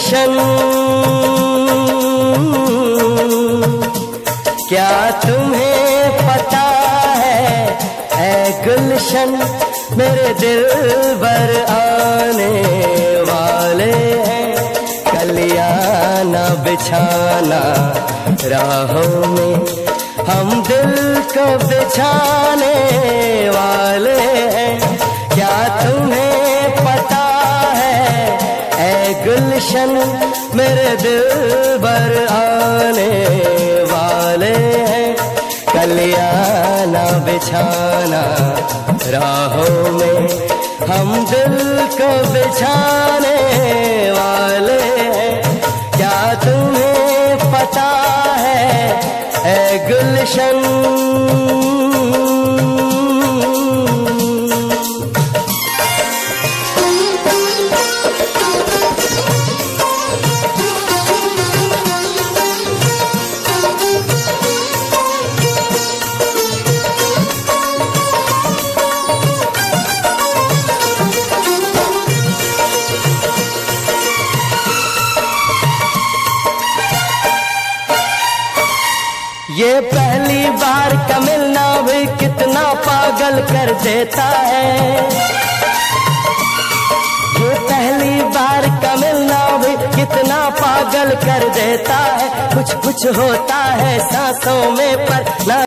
गुलशन, क्या तुम्हें पता है ऐ गुलशन, मेरे दिल भर आने वाले हैं, कलियां न बिछाना राहों में, हम दिल को बिछाने वाले हैं। क्या तुम्हें पता है ऐ गुलशन, मेरे दिल भर आने वाले हैं, कलियां न बिछाना राहों में, हम दिल को बिछाने वाले हैं। क्या तुम्हें पता है ऐ गुलशन। ये पहली बार का मिलना भी कितना पागल कर देता है, ये पहली बार का मिलना भी कितना पागल कर देता है। कुछ कुछ होता है सांसों में पर ना